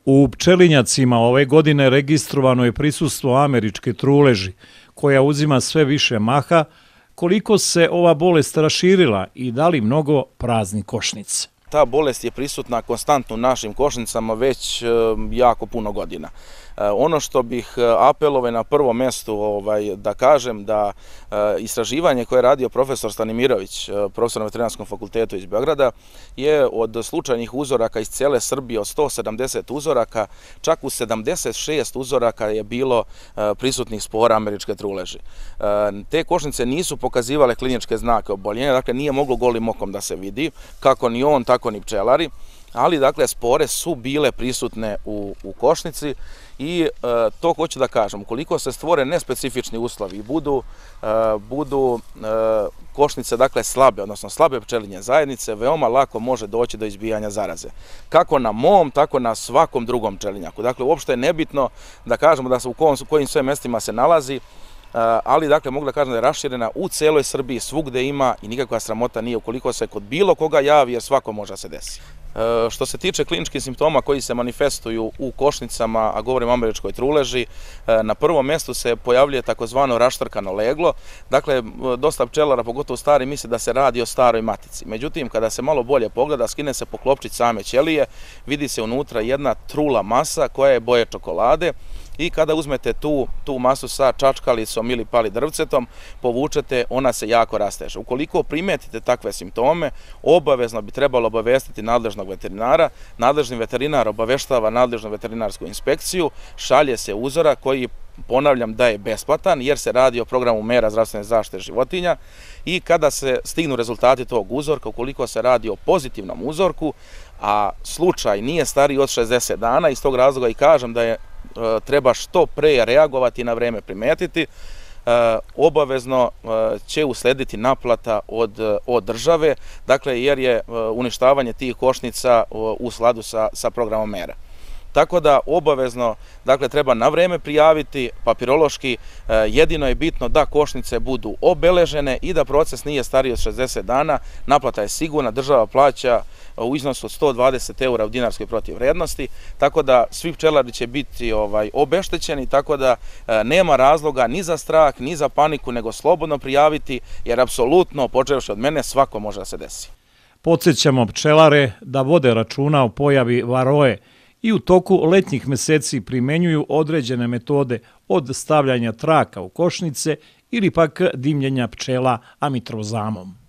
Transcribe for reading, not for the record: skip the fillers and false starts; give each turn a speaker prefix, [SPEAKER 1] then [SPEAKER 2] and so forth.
[SPEAKER 1] U pčelinjacima ove godine registrovano je prisustvo američke truleži, koja uzima sve više maha. Koliko se ova bolest raširila i da li mnogo prazni košnice?
[SPEAKER 2] Ta bolest je prisutna konstantno u našim košnicama već jako puno godina. Ono što bih apelovao na prvo mjesto da kažem da istraživanje koje je radio profesor Stanimirović, profesor na Veterinarskom fakultetu iz Beograda, je od slučajnih uzoraka iz cele Srbije, od 170 uzoraka, čak u 76 uzoraka je bilo prisutnih spora američke truleži. Te košnice nisu pokazivale kliničke znake oboljenja, dakle nije moglo golim okom da se vidi, kako ni on, tako ni pčelari, ali dakle spore su bile prisutne u košnici i to hoću da kažem, ukoliko se stvore nespecifični uslovi i budu košnice dakle slabe, odnosno slabe pčelinje zajednice, veoma lako može doći do izbijanja zaraze. Kako na mom, tako na svakom drugom pčelinjaku. Dakle, uopšte je nebitno da kažemo da se u kojim sve mestima se nalazi, ali dakle mogu da kažem da je raširena u celoj Srbiji, svugde ima i nikakva sramota nije ukoliko se kod bilo koga javi, jer svako može da se desi. Što se tiče kliničkih simptoma koji se manifestuju u košnicama, a govorim o američkoj truleži, na prvom mjestu se pojavljuje takozvano raštrkano leglo. Dakle, dosta pčelara, pogotovo stari, misle da se radi o staroj matici. Međutim, kada se malo bolje pogleda, skine se poklopčić same ćelije, vidi se unutra jedna trula masa koja je boje čokolade. I kada uzmete tu masu sa čačkalicom ili pali drvcetom, povučete, ona se jako rasteže. Ukoliko primetite takve simptome, obavezno bi trebalo obavestiti nadležnog veterinara. Nadležni veterinar obaveštava nadležnu veterinarsku inspekciju, šalje se uzorak koji, ponavljam, da je besplatan jer se radi o programu mera zdravstvene zaštite životinja i kada se stignu rezultati tog uzorka, ukoliko se radi o pozitivnom uzorku, a slučaj nije stariji od 60 dana, iz tog razloga i kažem da je treba što pre reagovati i na vreme primetiti, obavezno će uslediti naplata od države, dakle jer je uništavanje tih košnica u skladu sa programom mera. Tako da obavezno treba na vreme prijaviti papirološki, jedino je bitno da košnice budu obeležene i da proces nije stariji od 60 dana, naplata je sigurna, država plaća u iznosu od 120 € u dinarskoj protivvrednosti, tako da svi pčelari će biti obeštećeni, tako da nema razloga ni za strah, ni za paniku, nego slobodno prijaviti, jer apsolutno, počevši od mene, svako može da se desi.
[SPEAKER 1] Podsjećamo pčelare da vode računa o pojavi varoje i u toku letnjih meseci primenjuju određene metode od stavljanja traka u košnice ili pak dimljenja pčela amitrozamom.